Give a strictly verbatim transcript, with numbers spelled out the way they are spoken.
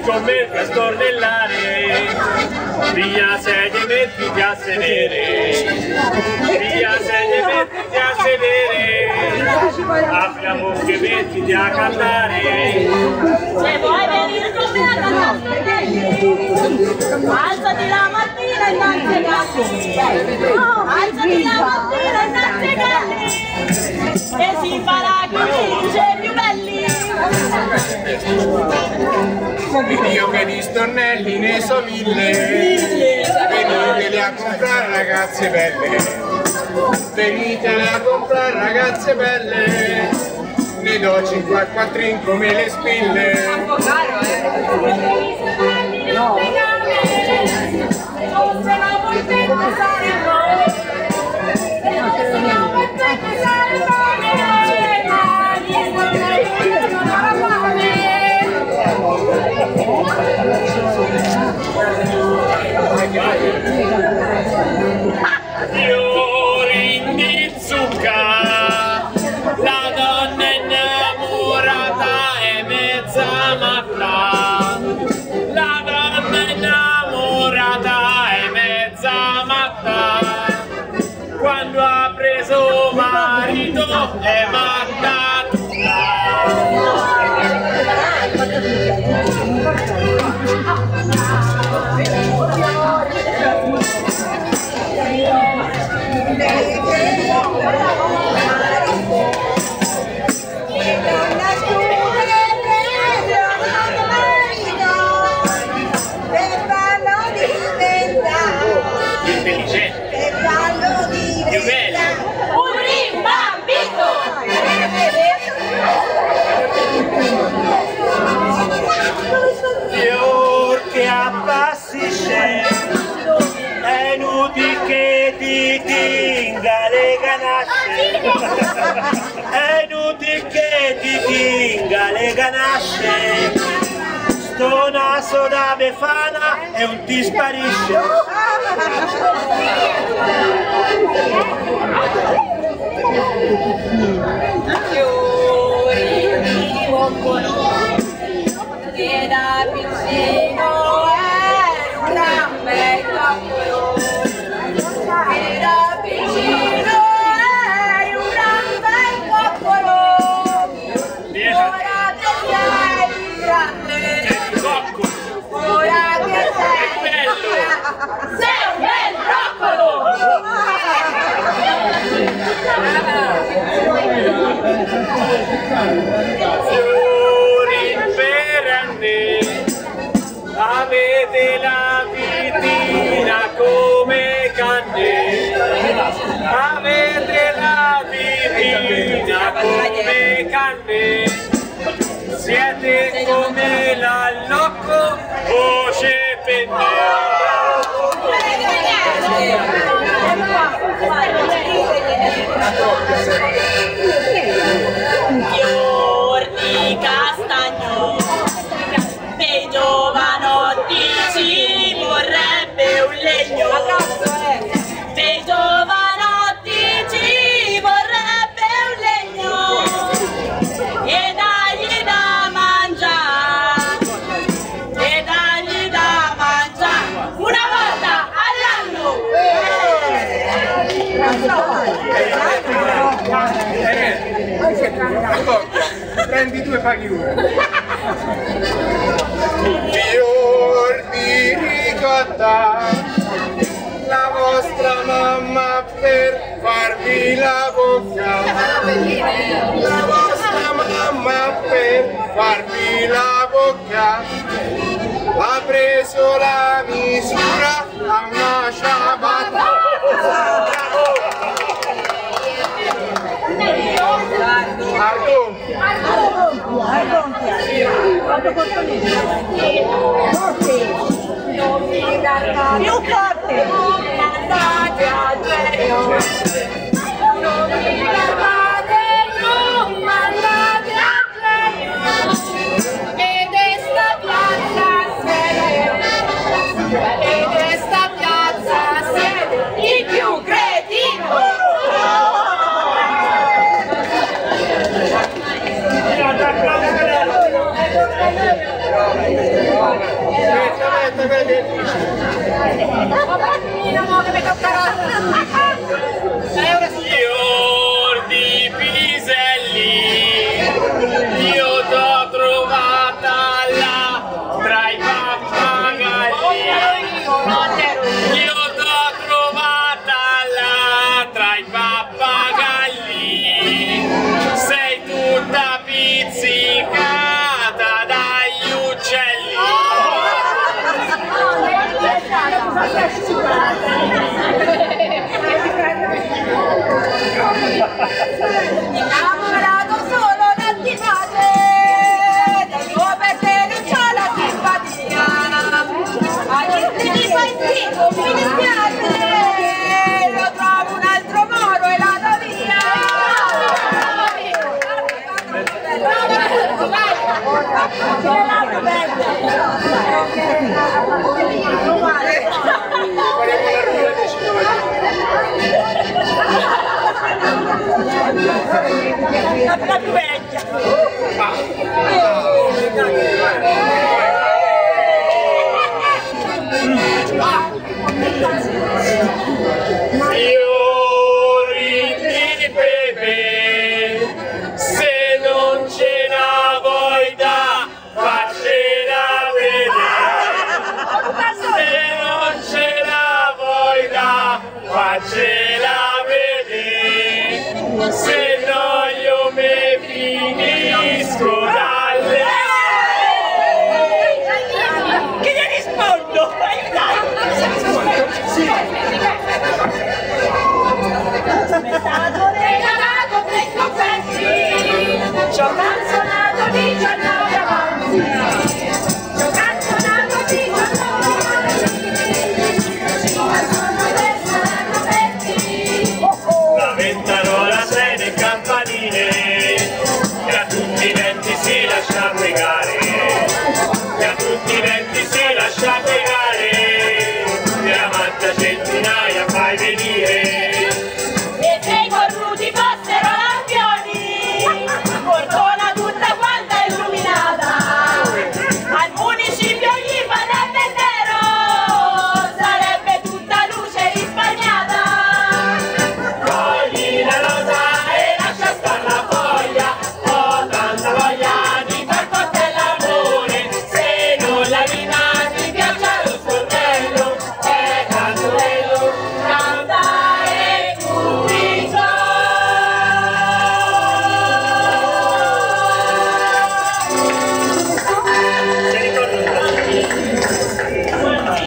con me a stornellare, via sedie mettiti a sedere, via sedie mettiti a sedere, apri la bocca e mettiti a cantare. Se vuoi venire con me a cantare, alzati la mattina e danze galli, alzati la mattina e danze galli, e si farà con i luce più belli. Io che di stornelli ne so mille, veniteli a comprare ragazze belle, veniteli a comprare ragazze belle, ne do cinque a quattrin come le spille. Fiori di zucca, la donna innamorata è mezza matta, la donna innamorata è mezza matta, quando ha preso marito è matta tutta. Fior che appassisce, è inutile che ti tinga le ganasce, è inutile che ti tinga le ganasce, sto naso da befana e non ti sparisce. Fiori di boccolo che da piccino è un gran bel cappolo, che da piccino è un gran bel cappolo, ora che sei grande, ora che sei grande, sei un bel broccolo! Avete la vitina come canne, avete la vitina come canne, siete come l'allocco voce penne. Fior di castagno, dei giovanotti ci vorrebbe un legno, dei giovanotti ci vorrebbe un legno, e dagli da mangiare, e dagli da mangiare una volta all'anno. Prendi due, paghi uno. Fior di ricotta, la vostra mamma per farvi la bocca, la vostra mamma per farvi la bocca, ha preso la misura a una ciabatta. Quanto costa lì? Più forte! Andate a Genio! Non vi fermate, non andate a Genio! Ed sta piazza sede, ed sta piazza sede, il più cretino! aspetta per te. Fior di piselli, io t'ho trovata là tra i pappagalli. Io t'ho trovata là tra i pappagalli. Sei tutta pizzicata dagli uccelli. Innamorato solo da ti fate, tengo per te non c'ho la simpatia. A chi te mi fai schifo, mi dispiace, lo trovo un altro moro e la do via. La più vecchia. Fiori di pepe, se non ce la vuoi da, faccela vedere. Se non ce la vuoi da, faccela vedere. Se no io me finisco dalle... Che gli rispondo? Mi è stato regalato tre confetti, ci ho canzonato di giornata.